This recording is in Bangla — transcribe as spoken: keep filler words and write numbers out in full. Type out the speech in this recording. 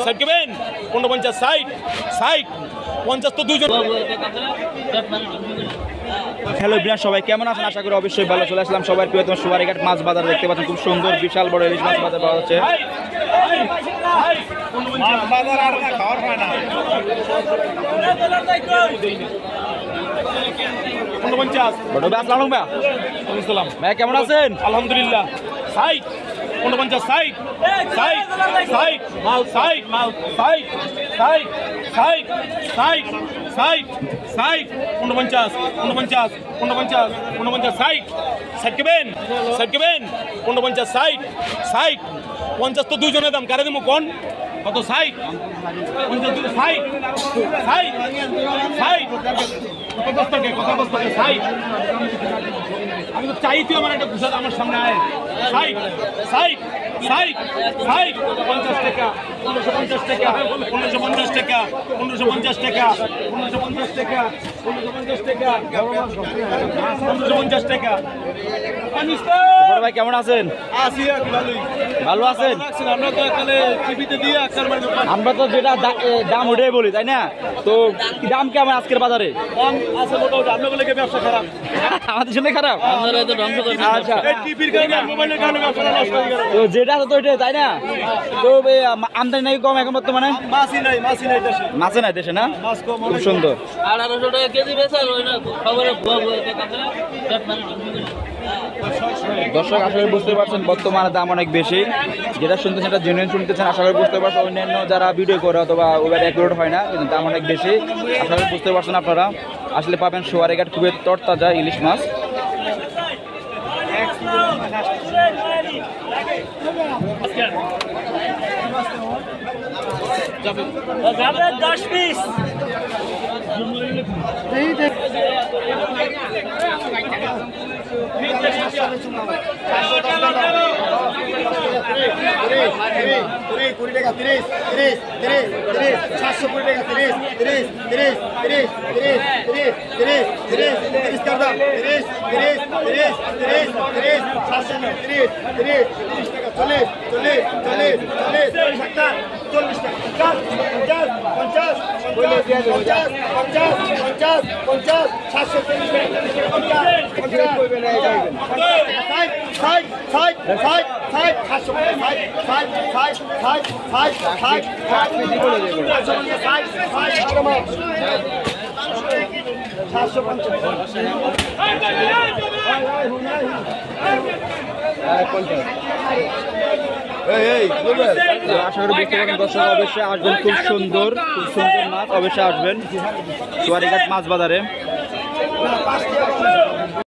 সাইকেবেন পঞ্চাশ ষাট ষাট পঞ্চাশ তো দুইজন। হ্যালো বিরাট, সবাই কেমন আছেন? আশা করি অবশ্যই ভালো। চলে আসলাম সবার প্রিয় তোমার সুবারিঘাট মাছ বাজার। দেখতে পাচ্ছেন খুব সুন্দর বিশাল বড় ইলিশ মাছ বাজার পাওয়া যাচ্ছে। ভাই কেমন আছেন? আলহামদুলিল্লাহ। ষাট পঞ্চাশ ষাট ষাট ষাট মাল ষাট মাল ষাট ষাট ষাট ষাট ষাট ষাট পঞ্চাশ পঞ্চাশ পঞ্চাশ পঞ্চাশ ষাট সাইকেবেন সাইকেবেন পঞ্চাশ ষাট ষাট পঞ্চাশ তো দুইজনের দাম। কারে দেবো কোন কত? ষাট পঞ্চাশ দুই ষাট ষাট ষাট কত বস্তাকে কত বস্তাকে ষাট। আমি তো চাই তুই আমার একটা ঘুষাত আমার সামনে আয়। ষাট ষাট ষাট ষাট পঞ্চাশ টাকা পনেরোশো পঞ্চাশ টাকা পনেরোশো পঞ্চাশ টাকা পনেরোশো পঞ্চাশ টাকা পনেরোশো পঞ্চাশ টাকা পনেরোশো পঞ্চাশ টাকা পনেরোশো পঞ্চাশ টাকা। বড় ভাই কেমন আছেন? ভালো আছেন? আমরা তো এখানে টিভিতে দিয়ে আমরা তো যেটা দাম ওটাই বলি, তাই না? তো দাম কেমন আজকের বাজারে? দাম আছে মোটামুটি। আপনার বলে ব্যবসা খারাপ, আমাদের জন্য খারাপ। আচ্ছা, টিভির কারণে মোবাইলের কারণে ব্যবসাটা নষ্ট হয়ে গেল। তো যেটা আছে তো ওইটাই, তাই না? তো আমদানি নাকি কম এখন বর্তমানে? মাছই নাই, মাছই নাই দেশে, মাছে নাই দেশে না? মাছ কম। খুব সুন্দর। আঠারোশো টাকা কেজি বেচা খবরে দর্শক আশা করি বুঝতে পারছেন বর্তমানে দাম অনেক বেশি। যেটা শুনতেছেন সেটা জেনুইন শুনতেছেন। আশা করি বুঝতে পারছেন অন্যান্য যারা ভিডিও করে অথবা ওভার অ্যাকুরেট হয় না, কিন্তু দাম অনেক বেশি। আশা করি বুঝতে পারছেন আপনারা। আসলে পাবেন সুবারিঘাট খুবই তরতাজা ইলিশ মাছ। দশ পিস কুড়ি টাকা তিরিশ তিরিশ তিরিশ তিরিশ সাতশো কুড়ি টাকা তিরিশ তিরিশ তিরিশ তিরিশ তিরিশ তিরিশ তিরিশ তিরিশ তিরিশ টাকা তিরিশ তিরিশ তিরিশ তিরিশ তিরিশ সাতশো তিরিশ তিরিশ তিরিশ টাকা চল্লিশ চল্লিশ চল্লিশ চল্লিশ চল্লিশ টাকা চল্লিশ টাকা পঞ্চাশ পঞ্চাশ পঞ্চাশ পঞ্চাশ পঞ্চাশ পঞ্চাশ পঞ্চাশ সাতশো চল্লিশ টাকা পঞ্চাশ পঞ্চাশ ষাট ষাট ষাট ষাট ষাট সাতশো ষাট ষাট ষাট ষাট ষাট ষাট ষাট ষাট সাতশো পঞ্চাশ আশা করি বুঝতে পারবেন দর্শক অবশ্যই আসবেন। খুব সুন্দর খুব সুন্দর মাছ, অবশ্যই আসবেন সুবারিঘাট মাছ বাজারে।